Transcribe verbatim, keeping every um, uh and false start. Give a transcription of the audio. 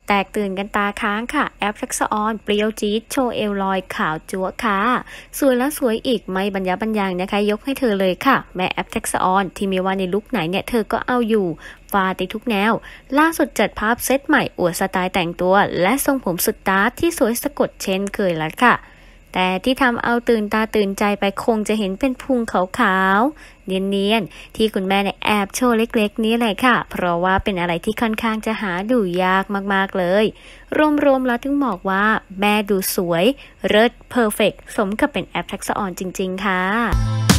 แตกตื่นกันตาค้างค่ะแอปทักษะออนเปรี้ยวจี๊ดโชว์เอลลอยขาวจั๊วค่ะสวยแล้วสวยอีกไม่บรรยะบรรยังนะคะยกให้เธอเลยค่ะแม่แอปทักษะออนที่มีว่าในลุคไหนเนี่ยเธอก็เอาอยู่ฟาติทุกแนวล่าสุดจัดภาพเซตใหม่อวดสไตล์แต่งตัวและทรงผมสุดตาที่สวยสะกดเช่นเคยแล้วค่ะแต่ที่ทำเอาตื่นตาตื่นใจไปคงจะเห็นเป็นพุงขาวๆเนียนๆที่คุณแม่เนี่ยแอบโชว์เล็กๆนี้เลยค่ะเพราะว่าเป็นอะไรที่ค่อนข้างจะหาดูยากมากๆเลยรวมๆแล้วถึงบอกว่าแม่ดูสวยเลิศเพอร์เฟกต์สมกับเป็นแอปทักษะออนจริงๆค่ะ